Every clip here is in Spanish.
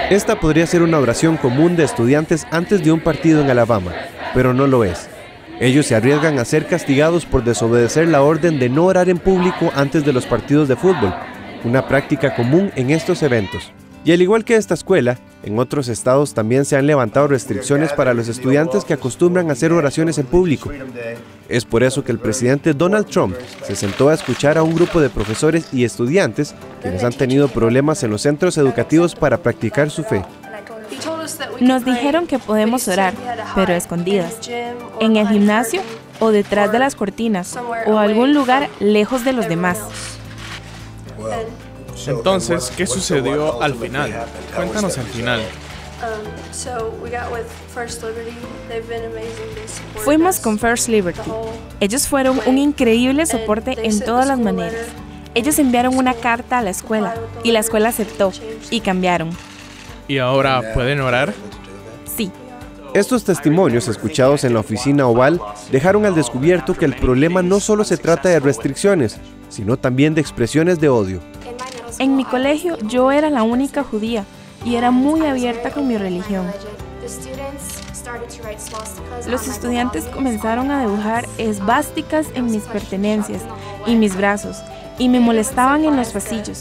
Esta podría ser una oración común de estudiantes antes de un partido en Alabama, pero no lo es. Ellos se arriesgan a ser castigados por desobedecer la orden de no orar en público antes de los partidos de fútbol, una práctica común en estos eventos. Y al igual que esta escuela, en otros estados también se han levantado restricciones para los estudiantes que acostumbran a hacer oraciones en público. Es por eso que el presidente Donald Trump se sentó a escuchar a un grupo de profesores y estudiantes quienes han tenido problemas en los centros educativos para practicar su fe. Nos dijeron que podemos orar, pero a escondidas, en el gimnasio o detrás de las cortinas, o algún lugar lejos de los demás. Entonces, ¿qué sucedió al final? Cuéntanos al final. Fuimos con First Liberty. Ellos fueron un increíble soporte en todas las maneras. Ellos enviaron una carta a la escuela y la escuela aceptó y cambiaron. ¿Y ahora pueden orar? Sí. Estos testimonios escuchados en la oficina oval dejaron al descubierto que el problema no solo se trata de restricciones, sino también de expresiones de odio. En mi colegio yo era la única judía y era muy abierta con mi religión. Los estudiantes comenzaron a dibujar esvásticas en mis pertenencias y mis brazos y me molestaban en los pasillos.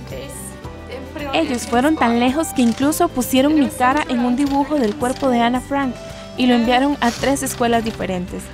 Ellos fueron tan lejos que incluso pusieron mi cara en un dibujo del cuerpo de Ana Frank y lo enviaron a 3 escuelas diferentes.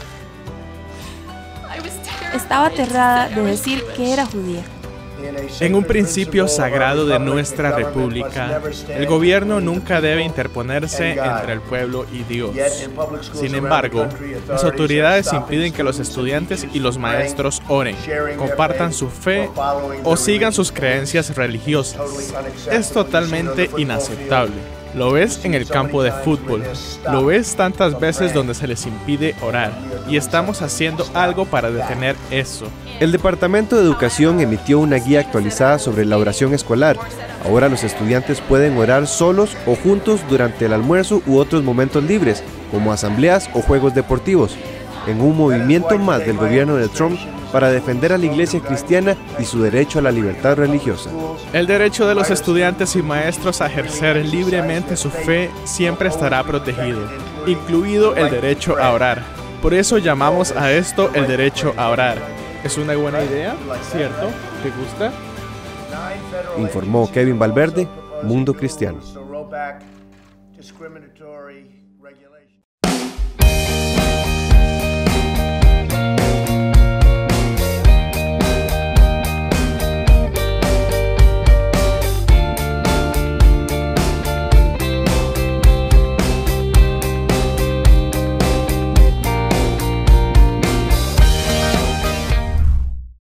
Estaba aterrada de decir que era judía. En un principio sagrado de nuestra república, el gobierno nunca debe interponerse entre el pueblo y Dios. Sin embargo, las autoridades impiden que los estudiantes y los maestros oren, compartan su fe o sigan sus creencias religiosas. Es totalmente inaceptable. Lo ves en el campo de fútbol, lo ves tantas veces donde se les impide orar, y estamos haciendo algo para detener eso. El Departamento de Educación emitió una guía actualizada sobre la oración escolar. Ahora los estudiantes pueden orar solos o juntos durante el almuerzo u otros momentos libres, como asambleas o juegos deportivos, en un movimiento más del gobierno de Trump para defender a la iglesia cristiana y su derecho a la libertad religiosa. El derecho de los estudiantes y maestros a ejercer libremente su fe siempre estará protegido, incluido el derecho a orar. Por eso llamamos a esto el derecho a orar. ¿Es una buena idea? ¿Cierto? ¿Te gusta? Informó Kevin Valverde, Mundo Cristiano.